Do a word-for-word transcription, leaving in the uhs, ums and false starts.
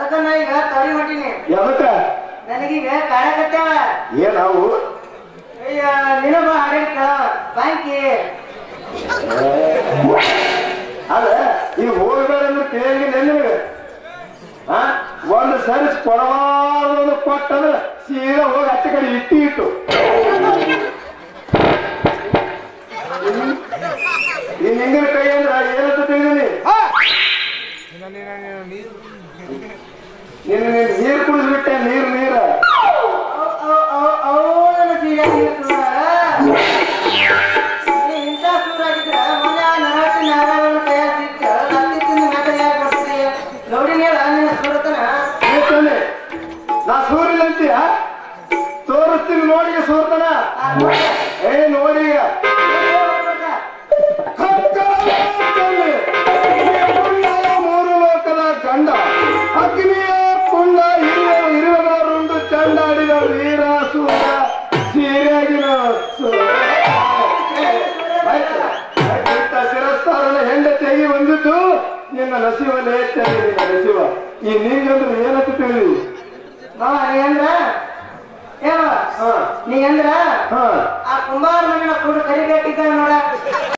ಅದಕ್ಕ ನಾ ಈಗ ತಡಿ ಹೊಂಟಿನಿ. ಯಾವತ್ತ ನನಗೀಗ ಕಾಡಕತ್ತಾವ ಏನಾವು ಅಯ್ಯ ನಿನಗ ಆಡಳಿತ ಬ್ಯಾಂಕಿ ಅದ ಈಗ ಹೋಗ್ಬೇಡ ಅಂದ್ರೆ ಕೇಳಿಲ್ಲ ನಿನಗೆ ಆ ಒಂದು ಸರ್ಚ್ ಕೊಡವಾರದು ಕೊಟ್ಟಂದ್ರೆ ಸೀದಾ ಹೋಗಿ ಹಚ್ಚ ಕಡೆ ಇಟ್ಟು ಇಟ್ಟು ಈ ನಿಂಗಿನ ಕೈ ಅಂದ್ರ ಏನಂತ ತಿಳಿದೀನಿ ನಿನ್ನ ನೀರು ಕುಡಿದ್ಬಿಟ್ಟೆ ನೀರು ನೀರ ಅವನ ಸೀರಿಯಸ್ ಇಂಥ ಸೂರಾಗಿದ್ರ ಮೊನ್ನೆ ನರಸಿ ನಾರಾಯಣ ಕೈಯಾಗ ಸಿಕ್ಕ ಹತ್ತಿ ತಿಂದು ಮೆಟ್ಟ ಯಾಕೆ ಕೊಡ್ತೀರಿ ನೋಡಿ ನೀಳ ನಿನ್ನ ಸೂರತನ ಹೇಳ್ತಾನೆ ನಾ ಸೂರ್ಯನ ಅಂತೀಯ ತೋರಿಸ್ತೀನಿ ನೋಡಿಗೆ ಸೂರ್ತನ ಏ ನೋಡಿ ಮೂರು ಲೋಕದ ಗಂಡ ಅಗ್ನಿಯ ಕುಂಡ ಹಿರಿಯ ಹಿರಿಯದವರುಂಡು ಚಂಡಾಡಿದ ವೀರ ಸೂರ ಸೀರೆಗಿನ ಶಿರಸ್ತಾರನ ಹೆಂಡತಿಯಾಗಿ ಬಂದಿದ್ದು ನಿನ್ನ ನಸಿವಲೇ ನಿನ್ನ ನಸಿವ ಈ ನೀಗಂದ್ರೆ ಏನಂತ ತಿಳಿದಿ ಬಾ ನೀ ಅಂದ್ರ ಏವ ನೀ ಅಂದ್ರ ಆ ಕುಂಬಾರ ಮಗನ ಕೂಡ ಕರಿಗಟ್ಟಿದ್ದ ನೋಡ